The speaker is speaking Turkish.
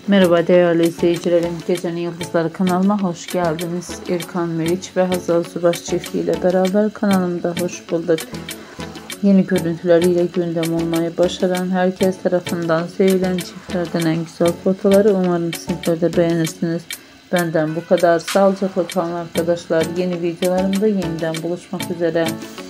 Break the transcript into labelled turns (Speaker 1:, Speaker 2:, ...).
Speaker 1: Merhaba değerli izleyicilerim. Gecenin Yıldızları kanalıma hoş geldiniz. İrkan Meriç ve Hazal Subaş çiftiyle beraber kanalımda hoş bulduk. Yeni görüntüleriyle gündem olmayı başaran, herkes tarafından sevilen çiftlerden en güzel fotoları umarım sizler de beğenirsiniz. Benden bu kadar. Sağlıcakla kalın arkadaşlar. Yeni videolarımda yeniden buluşmak üzere.